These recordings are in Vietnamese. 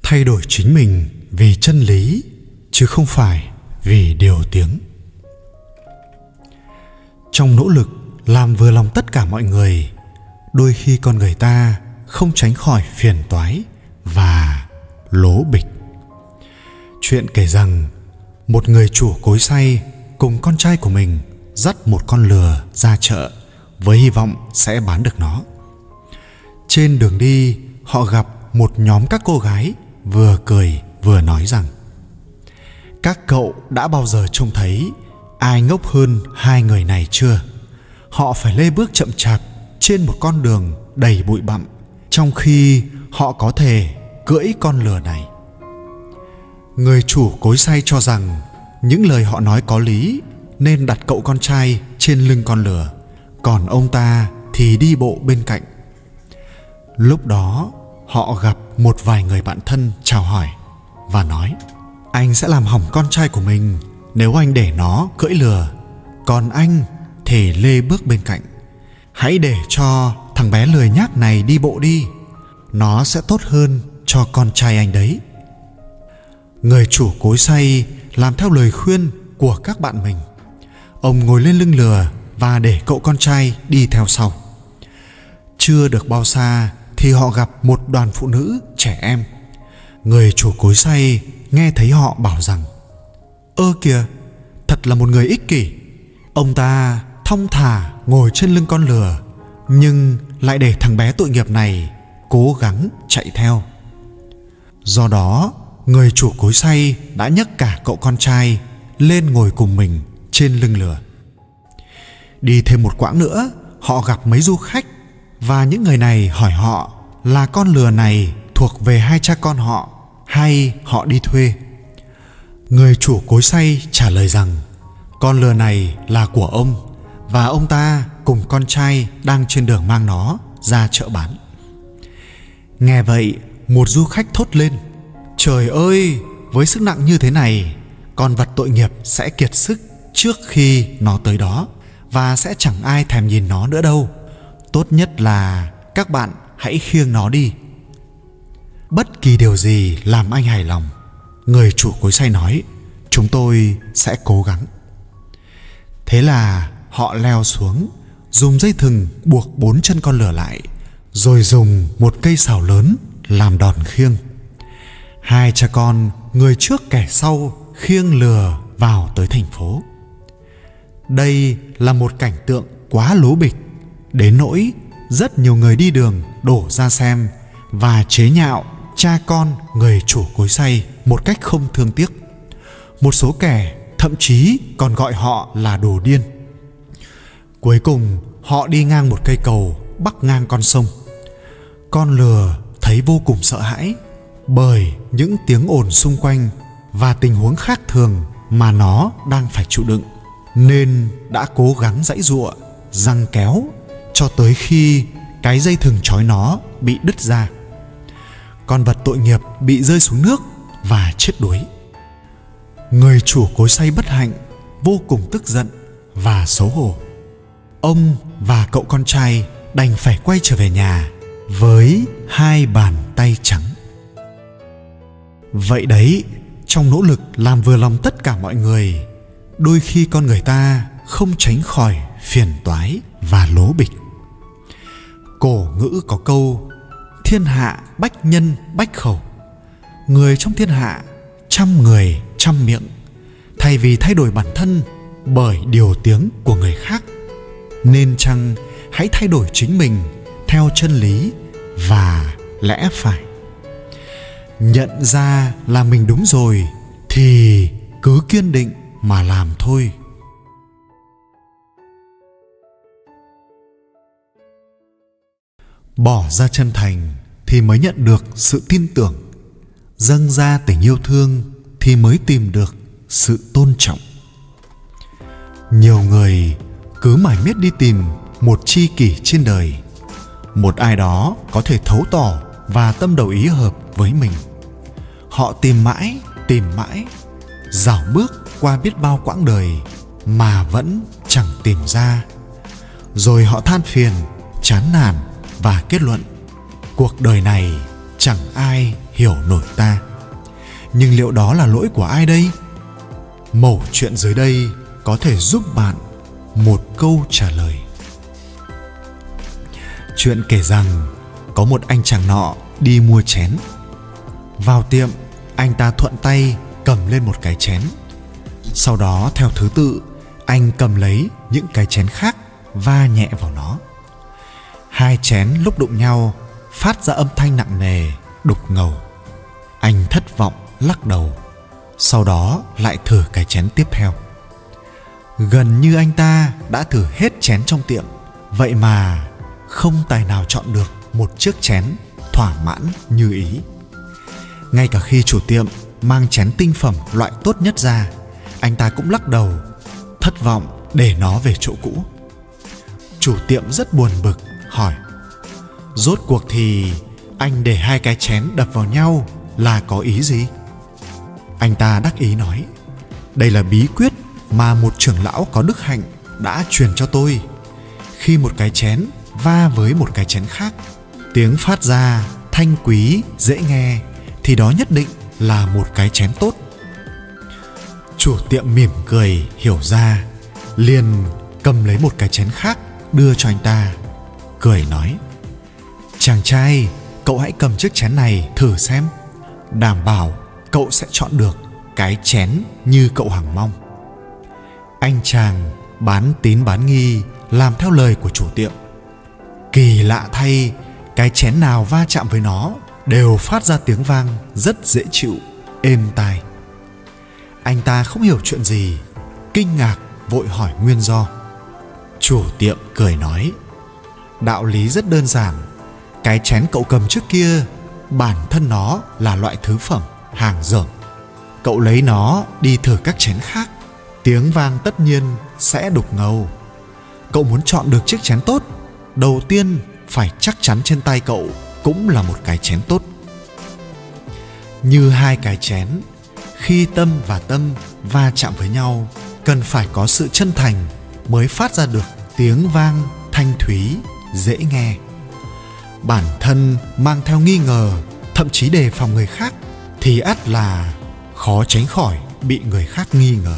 thay đổi chính mình vì chân lý, chứ không phải vì điều tiếng. Trong nỗ lực làm vừa lòng tất cả mọi người, đôi khi con người ta không tránh khỏi phiền toái và lố bịch. Chuyện kể rằng một người chủ cối xay cùng con trai của mình dắt một con lừa ra chợ với hy vọng sẽ bán được nó. Trên đường đi, họ gặp một nhóm các cô gái vừa cười vừa nói rằng: các cậu đã bao giờ trông thấy ai ngốc hơn hai người này chưa? Họ phải lê bước chậm chạp trên một con đường đầy bụi bặm, trong khi họ có thể cưỡi con lừa này. Người chủ cối xay cho rằng những lời họ nói có lý, nên đặt cậu con trai trên lưng con lừa, còn ông ta thì đi bộ bên cạnh. Lúc đó họ gặp một vài người bạn thân chào hỏi và nói: anh sẽ làm hỏng con trai của mình nếu anh để nó cưỡi lừa, còn anh thì lê bước bên cạnh. Hãy để cho thằng bé lười nhác này đi bộ đi, nó sẽ tốt hơn cho con trai anh đấy. Người chủ cối xay làm theo lời khuyên của các bạn mình. Ông ngồi lên lưng lừa và để cậu con trai đi theo sau. Chưa được bao xa thì họ gặp một đoàn phụ nữ trẻ em. Người chủ cối xay nghe thấy họ bảo rằng: ơ kìa, thật là một người ích kỷ. Ông ta thong thả ngồi trên lưng con lừa, nhưng lại để thằng bé tội nghiệp này cố gắng chạy theo. Do đó, người chủ cối xay đã nhấc cả cậu con trai lên ngồi cùng mình trên lưng lừa. Đi thêm một quãng nữa, họ gặp mấy du khách, và những người này hỏi họ là con lừa này thuộc về hai cha con họ hay họ đi thuê. Người chủ cối xay trả lời rằng con lừa này là của ông, và ông ta cùng con trai đang trên đường mang nó ra chợ bán. Nghe vậy, một du khách thốt lên: trời ơi, với sức nặng như thế này, con vật tội nghiệp sẽ kiệt sức trước khi nó tới đó, và sẽ chẳng ai thèm nhìn nó nữa đâu. Tốt nhất là các bạn hãy khiêng nó đi. Bất kỳ điều gì làm anh hài lòng, người chủ cối xay nói, chúng tôi sẽ cố gắng. Thế là họ leo xuống, dùng dây thừng buộc 4 chân con lừa lại, rồi dùng một cây sào lớn làm đòn khiêng. Hai cha con, người trước kẻ sau, khiêng lừa vào tới thành phố. Đây là một cảnh tượng quá lố bịch, đến nỗi rất nhiều người đi đường đổ ra xem và chế nhạo cha con người chủ cối xay một cách không thương tiếc. Một số kẻ thậm chí còn gọi họ là đồ điên. Cuối cùng, họ đi ngang một cây cầu bắc ngang con sông. Con lừa thấy vô cùng sợ hãi bởi những tiếng ồn xung quanh và tình huống khác thường mà nó đang phải chịu đựng, nên đã cố gắng giãy giụa, giằng kéo cho tới khi cái dây thừng trói nó bị đứt ra. Con vật tội nghiệp bị rơi xuống nước và chết đuối. Người chủ cối xay bất hạnh, vô cùng tức giận và xấu hổ. Ông và cậu con trai đành phải quay trở về nhà với 2 bàn tay trắng. Vậy đấy, trong nỗ lực làm vừa lòng tất cả mọi người, đôi khi con người ta không tránh khỏi phiền toái và lố bịch. Cổ ngữ có câu: thiên hạ bách nhân bách khẩu. Người trong thiên hạ, trăm người trăm miệng. Thay vì thay đổi bản thân bởi điều tiếng của người khác, nên chăng hãy thay đổi chính mình theo chân lý và lẽ phải. Nhận ra là mình đúng rồi thì cứ kiên định mà làm thôi. Bỏ ra chân thành thì mới nhận được sự tin tưởng, dâng ra tình yêu thương thì mới tìm được sự tôn trọng. Nhiều người cứ mải miết đi tìm một tri kỷ trên đời, một ai đó có thể thấu tỏ và tâm đầu ý hợp với mình. Họ tìm mãi, dạo bước qua biết bao quãng đời mà vẫn chẳng tìm ra. Rồi họ than phiền, chán nản và kết luận cuộc đời này chẳng ai hiểu nổi ta. Nhưng liệu đó là lỗi của ai đây? Mẩu chuyện dưới đây có thể giúp bạn một câu trả lời. Chuyện kể rằng có một anh chàng nọ đi mua chén. Vào tiệm, anh ta thuận tay cầm lên một cái chén. Sau đó theo thứ tự, anh cầm lấy những cái chén khác va nhẹ vào nó. Hai chén lúc đụng nhau phát ra âm thanh nặng nề, đục ngầu. Anh thất vọng lắc đầu. Sau đó lại thử cái chén tiếp theo. Gần như anh ta đã thử hết chén trong tiệm, vậy mà không tài nào chọn được một chiếc chén thỏa mãn như ý. Ngay cả khi chủ tiệm mang chén tinh phẩm loại tốt nhất ra, anh ta cũng lắc đầu, thất vọng để nó về chỗ cũ. Chủ tiệm rất buồn bực, hỏi: rốt cuộc thì anh để hai cái chén đập vào nhau là có ý gì? Anh ta đắc ý nói: đây là bí quyết mà một trưởng lão có đức hạnh đã truyền cho tôi. Khi một cái chén va với một cái chén khác, tiếng phát ra thanh quý dễ nghe, thì đó nhất định là một cái chén tốt. Chủ tiệm mỉm cười hiểu ra, liền cầm lấy một cái chén khác đưa cho anh ta, cười nói: chàng trai, cậu hãy cầm chiếc chén này thử xem, đảm bảo cậu sẽ chọn được cái chén như cậu hằng mong. Anh chàng bán tín bán nghi làm theo lời của chủ tiệm. Kỳ lạ thay, cái chén nào va chạm với nó đều phát ra tiếng vang rất dễ chịu, êm tai. Anh ta không hiểu chuyện gì, kinh ngạc vội hỏi nguyên do. Chủ tiệm cười nói: đạo lý rất đơn giản. Cái chén cậu cầm trước kia bản thân nó là loại thứ phẩm hàng dởm. Cậu lấy nó đi thử các chén khác, tiếng vang tất nhiên sẽ đục ngầu. Cậu muốn chọn được chiếc chén tốt, đầu tiên phải chắc chắn trên tay cậu cũng là một cái chén tốt. Như hai cái chén, khi tâm và tâm va chạm với nhau, cần phải có sự chân thành mới phát ra được tiếng vang thanh thúy, dễ nghe. Bản thân mang theo nghi ngờ, thậm chí đề phòng người khác, thì ắt là khó tránh khỏi bị người khác nghi ngờ.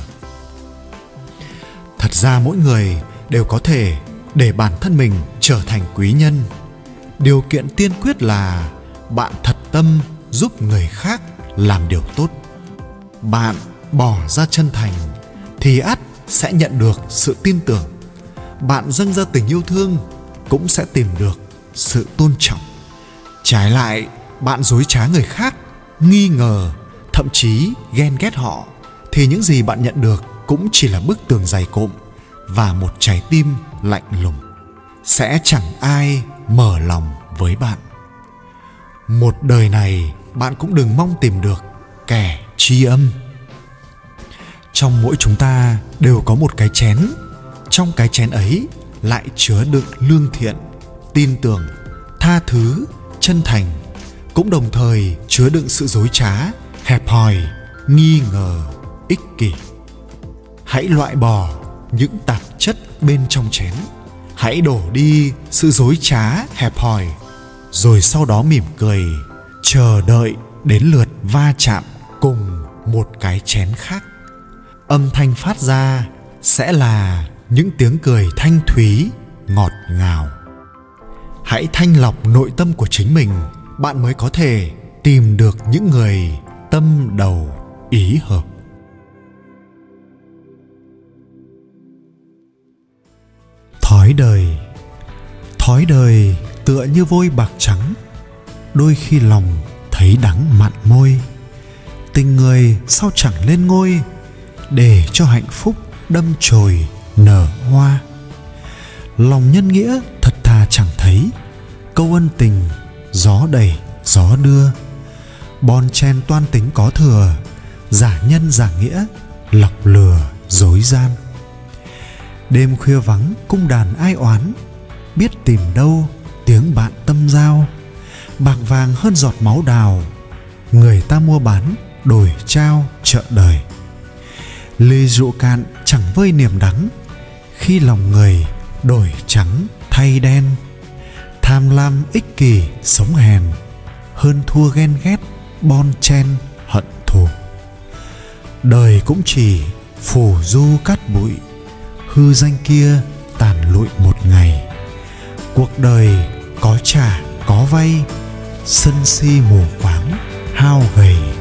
Thật ra mỗi người đều có thể để bản thân mình trở thành quý nhân. Điều kiện tiên quyết là bạn thật tâm giúp người khác làm điều tốt. Bạn bỏ ra chân thành thì ắt sẽ nhận được sự tin tưởng. Bạn dâng ra tình yêu thương cũng sẽ tìm được sự tôn trọng. Trái lại, bạn dối trá người khác, nghi ngờ, thậm chí ghen ghét họ, thì những gì bạn nhận được cũng chỉ là bức tường dày cộm và một trái tim lạnh lùng. Sẽ chẳng ai mở lòng với bạn. Một đời này bạn cũng đừng mong tìm được kẻ tri âm. Trong mỗi chúng ta đều có một cái chén. Trong cái chén ấy lại chứa đựng lương thiện, tin tưởng, tha thứ, chân thành, cũng đồng thời chứa đựng sự dối trá, hẹp hòi, nghi ngờ, ích kỷ. Hãy loại bỏ những tạp chất bên trong chén. Hãy đổ đi sự dối trá, hẹp hòi, rồi sau đó mỉm cười, chờ đợi đến lượt va chạm cùng một cái chén khác. Âm thanh phát ra sẽ là những tiếng cười thanh thúy, ngọt ngào. Hãy thanh lọc nội tâm của chính mình, bạn mới có thể tìm được những người tâm đầu ý hợp. Thói đời tựa như vôi bạc trắng, đôi khi lòng thấy đắng mặn môi. Tình người sao chẳng lên ngôi, để cho hạnh phúc đâm chồi nở hoa. Lòng nhân nghĩa thật thà chẳng thấy, câu ân tình gió đẩy gió đưa. Bon chen toan tính có thừa, giả nhân giả nghĩa, lọc lừa dối gian. Đêm khuya vắng cung đàn ai oán, biết tìm đâu tiếng bạn tâm giao. Bạc vàng hơn giọt máu đào, người ta mua bán đổi trao chợ đời. Ly rượu cạn chẳng vơi niềm đắng, khi lòng người đổi trắng thay đen. Tham lam ích kỷ sống hèn, hơn thua ghen ghét bon chen hận thù. Đời cũng chỉ phù du cát bụi, hư danh kia tàn lụi một ngày. Cuộc đời có trả có vay, sân si mù quáng hao gầy.